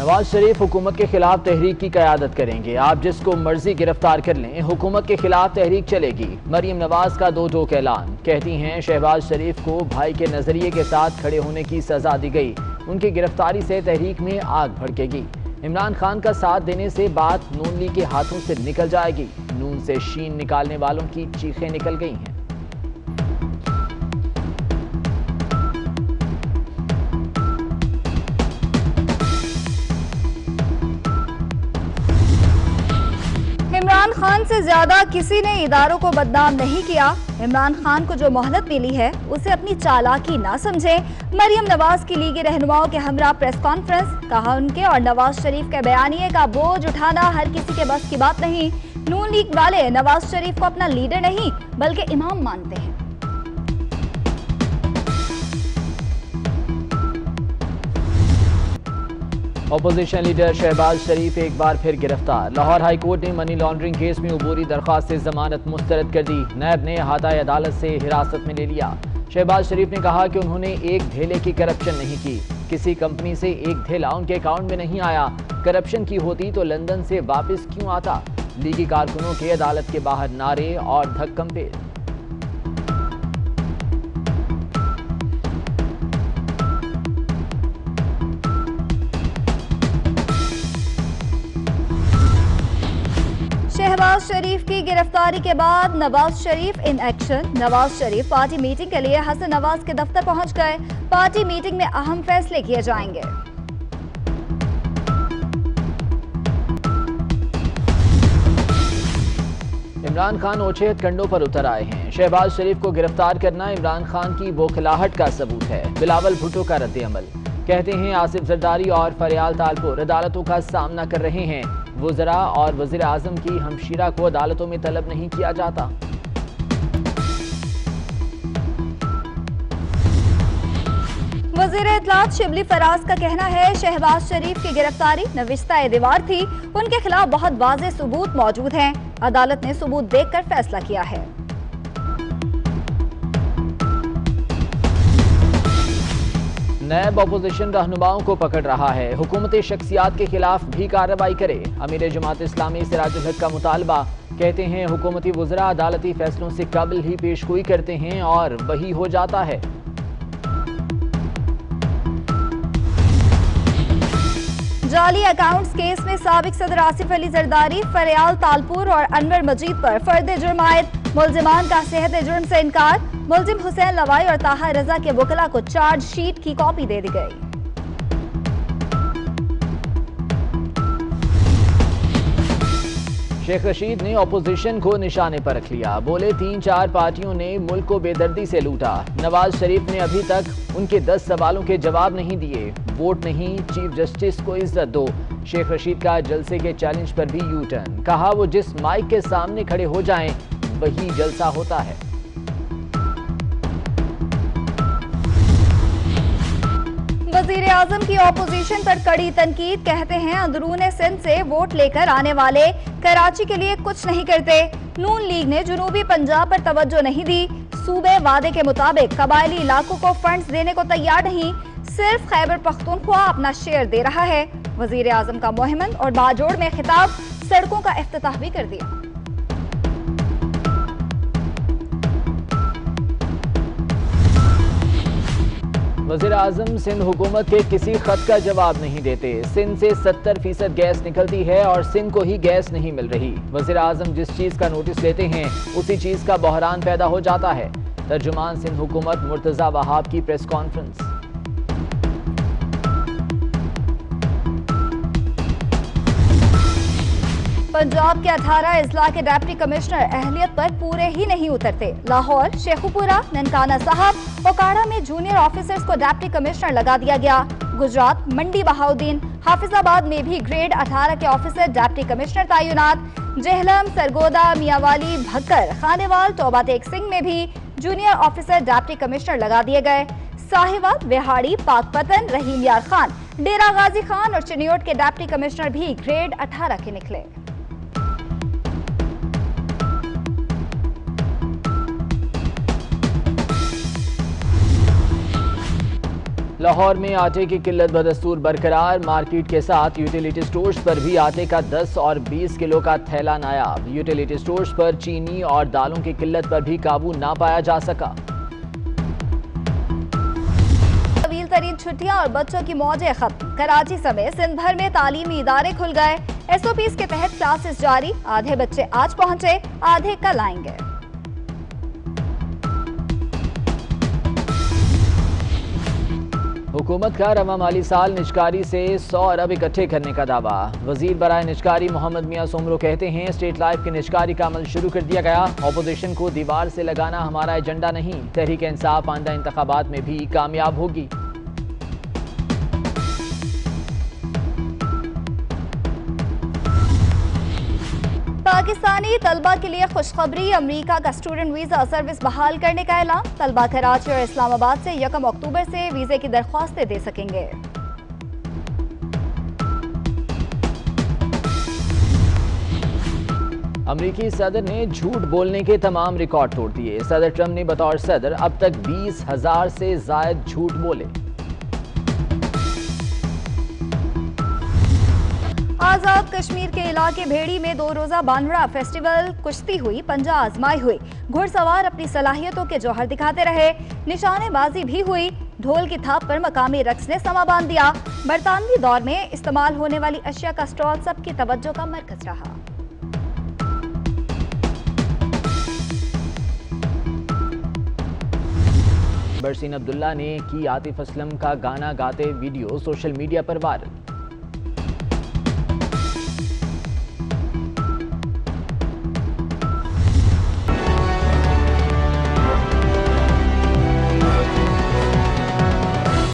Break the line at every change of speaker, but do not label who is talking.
नवाज शरीफ हुकूमत के खिलाफ तहरीक की क़यादत करेंगे। आप जिसको मर्जी गिरफ्तार कर लें, हुकूमत के खिलाफ तहरीक चलेगी। मरियम नवाज का दो टोक ऐलान। कहती हैं शहबाज शरीफ को भाई के नजरिए के साथ खड़े होने की सजा दी गई, उनकी गिरफ्तारी से तहरीक में आग भड़केगी। इमरान खान का साथ देने से बात नून लीग के हाथों से निकल जाएगी। नून से शीन निकालने वालों की चीखें निकल गई हैं।
इमरान खान से ज्यादा किसी ने इदारों को बदनाम नहीं किया। इमरान खान को जो मोहलत मिली है उसे अपनी चालाकी ना समझें। मरियम नवाज की लीगी रहनुमाओं के हमरा प्रेस कॉन्फ्रेंस। कहा उनके और नवाज शरीफ के बयानिए का बोझ उठाना हर किसी के बस की बात नहीं। नून लीग वाले नवाज शरीफ को अपना लीडर नहीं बल्कि इमाम मानते हैं।
अपोजिशन लीडर शहबाज शरीफ एक बार फिर गिरफ्तार। लाहौर हाई कोर्ट ने मनी लॉन्ड्रिंग केस में अबूरी दरख्वास्त से जमानत मुस्तरद कर दी। नैब ने हाताए अदालत से हिरासत में ले लिया। शहबाज शरीफ ने कहा कि उन्होंने एक धेले की करप्शन नहीं की। किसी कंपनी से एक धेला उनके अकाउंट में नहीं आया। करप्शन की होती तो लंदन से वापस क्यों आता। लीगी कारकुनों के अदालत के बाहर नारे और धक्कम पेश।
शहबाज शरीफ की गिरफ्तारी के बाद Nawaz Sharif in action. Nawaz Sharif party meeting के लिए हसन नवाज के दफ्तर पहुंच गए। पार्टी मीटिंग में अहम फैसले किए जाएंगे।
इमरान खान ओछे हथकंडों पर उतर आए हैं। शहबाज शरीफ को गिरफ्तार करना इमरान खान की बौखलाहट का सबूत है। बिलावल भुट्टो का रद्द-ए-अमल। कहते हैं आसिफ जरदारी और फरियाल तालपुर अदालतों का सामना कर रहे हैं। वज़रा और वज़ीर आज़म की हमशीरा को अदालतों में तलब नहीं किया जाता।
वज़ीर इत्तलात शिबली फराज का कहना है शहबाज शरीफ की गिरफ्तारी नविश्ता-ए-दीवार थी। उनके खिलाफ बहुत वाज़ेह सबूत मौजूद हैं। अदालत ने सबूत देखकर फैसला किया है।
नैब अपोजिशन रहनुमाओं को पकड़ रहा है। हुकूमती शख्सियात के खिलाफ भी कार्रवाई करे। अमीर जमात इस्लामी सिराजुल हक का मुतालबा। कहते हैं हुकूमती वज़रा अदालती फैसलों से कबल ही पेशगोई करते हैं और वही हो जाता है।
जाली अकाउंट्स केस में साबिक सदर आसिफ अली जरदारी, फरियाल तालपुर और अनवर मजीद पर फर्द जुर्म आयद। मुल्जिमान का सेहत जुर्म से इनकार। मुल्जिम हुसैन लवाई और ताहा रजा के वकला को चार्जशीट की कॉपी दे दी गई।
शेख रशीद ने अपोजिशन को निशाने पर रख लिया। बोले 3-4 पार्टियों ने मुल्क को बेदर्दी से लूटा। नवाज शरीफ ने अभी तक उनके 10 सवालों के जवाब नहीं दिए। वोट नहीं, चीफ जस्टिस को इज्जत दो। शेख रशीद का जलसे के चैलेंज पर भी यू टर्न। कहा वो जिस माइक के सामने खड़े हो जाएं वही जलसा होता है।
वज़ीर आज़म की ऑपोजिशन पर कड़ी तनकीद। कहते हैं अंदरूने सिंध से वोट लेकर आने वाले कराची के लिए कुछ नहीं करते। नून लीग ने जनूबी पंजाब पर तवज्जो नहीं दी। सूबे वादे के मुताबिक कबायली इलाकों को फंड्स देने को तैयार नहीं। सिर्फ खैबर पख्तूनख्वा अपना शेयर दे रहा है। वज़ीर आज़म का मोहम्मद और बाजोड़ में खिताब। सड़कों का इफ्तिताह भी कर दिया।
वज़ीर आज़म सिंध हुकूमत के किसी खत का जवाब नहीं देते। सिंध से 70% गैस निकलती है और सिंध को ही गैस नहीं मिल रही। वज़ीर आज़म जिस चीज़ का नोटिस लेते हैं उसी चीज़ का बहरान पैदा हो जाता है। तर्जुमान सिंध हुकूमत मुर्तज़ा वहाब की प्रेस कॉन्फ्रेंस।
पंजाब के 18 अजला के डिप्टी कमिश्नर अहलियत पर पूरे ही नहीं उतरते। लाहौर, शेखुपुरा, ननकाना साहब, ओकाड़ा में जूनियर ऑफिसर्स को डिप्टी कमिश्नर लगा दिया गया। गुजरात, मंडी बहाउद्दीन, हाफिजाबाद में भी ग्रेड 18 के ऑफिसर डिप्टी कमिश्नर तैनात। जेहलम, सरगोदा, मियावाली, भक्कर, खानेवाल, टोबा टेक सिंह में भी जूनियर ऑफिसर डिप्टी कमिश्नर लगा दिए गए। साहिवाल, विहाड़ी, पाकपतन, रहीम यार खान, डेरा गाजी खान और चिन्योट के डिप्टी कमिश्नर भी ग्रेड 18 के निकले।
लाहौर में आटे की किल्लत बदस्तूर बरकरार। मार्केट के साथ यूटिलिटी स्टोर्स पर भी आटे का 10 और 20 किलो का थैला नायाब। यूटिलिटी स्टोर्स पर चीनी और दालों की किल्लत पर भी काबू ना पाया जा सका।
तवील तरीन छुट्टियां और बच्चों की मौजें खत्म। कराची समेत सिंध भर में तालीमी इदारे खुल गए। SOPs के तहत क्लासेस जारी। आधे बच्चे आज पहुंचे, आधे कल आएंगे।
हुकूमत का रवा माली साल निजकारी से 100 अरब इकट्ठे करने का दावा। वजीर बराए निजकारी मोहम्मद मियां सोमरो कहते हैं स्टेट लाइफ की निजकारी का अमल शुरू कर दिया गया। ऑपोजिशन को दीवार से लगाना हमारा एजेंडा नहीं। तहरीक इंसाफ आइंदा इंतखाबात में भी कामयाब होगी।
पाकिस्तानी तलबा के लिए खुशखबरी। अमेरिका का स्टूडेंट वीजा सर्विस बहाल करने का ऐलान। तलबा कराची और इस्लामाबाद से 1 अक्टूबर से वीजे की दरख्वास्तें दे सकेंगे।
अमेरिकी सदर ने झूठ बोलने के तमाम रिकॉर्ड तोड़ दिए। सदर ट्रंप ने बतौर सदर अब तक 20,000 से जायद झूठ बोले।
आजाद कश्मीर के इलाके भेड़ी में 2 रोजा बांगड़ा फेस्टिवल कुश्ती हुई, पंजा आजमाई हुई। घुड़सवार अपनी सलाहियतों के जौहर दिखाते रहे। निशानेबाजी भी हुई। ढोल की थाप पर मकामी रक्स ने समा बांध दिया। बरतानवी दौर में इस्तेमाल होने वाली अशिया का स्टॉल सबकी तवज्जो का मरकज रहा।
बरसीन अब्दुल्ला ने की आतिफ असलम का गाना गाते वीडियो सोशल मीडिया पर वायरल।